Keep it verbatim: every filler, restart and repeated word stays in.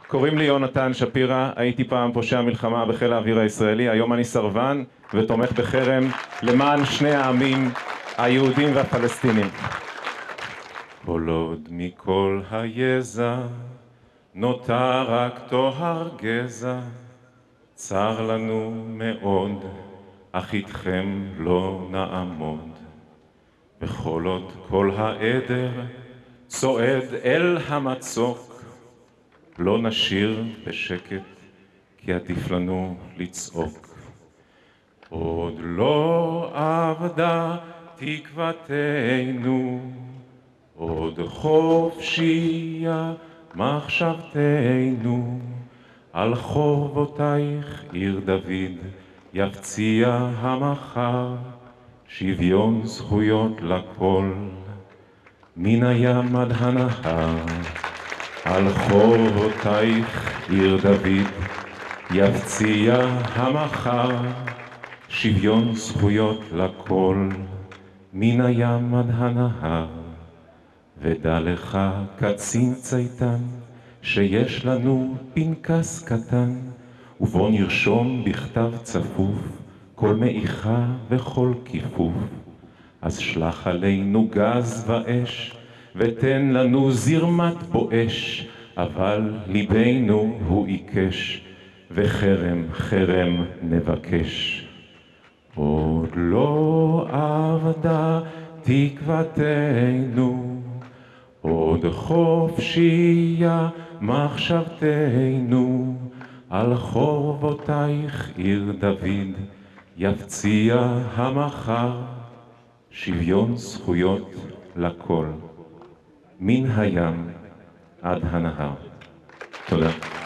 קוראים לי יונתן שפירה, הייתי פעם פושע מלחמה בחיל האוויר הישראלי, היום אני סרבן ותומך בחרם למען שני העמים, היהודים והפלסטינים. כל עוד מכל היזע נותר רק טוהר גזע, צר לנו מאוד, אך איתכם לא נעמוד. בכל עוד כל העדר צועד אל המצוק, לא נשיר בשקט, כי עדיף לנו לצעוק. עוד לא אבדה תקוותנו, עוד חופשייה מחשבתנו, על חורבותייך עיר דוד יפציע המחר, שוויון זכויות לכל, מן הים עד הנהר. על חורבותייך עיר דוד יפציע המחר, שוויון זכויות לכל, מן הים עד הנהר. ודע לך קצין צייתן, שיש לנו פנקס קטן, ובו נרשום בכתב צפוף כל מעיכה וכל כיפוף. אז שלח עלינו גז ואש, ותן לנו זרמת בואש, אבל ליבנו הוא עיקש, וחרם חרם נבקש. עוד לא אבדה תקוותנו, עוד חופשייה מחשבתנו, על חורבותייך עיר דוד יפציע המחר, שוויון זכויות לכל, מן הים עד הנהר. תודה.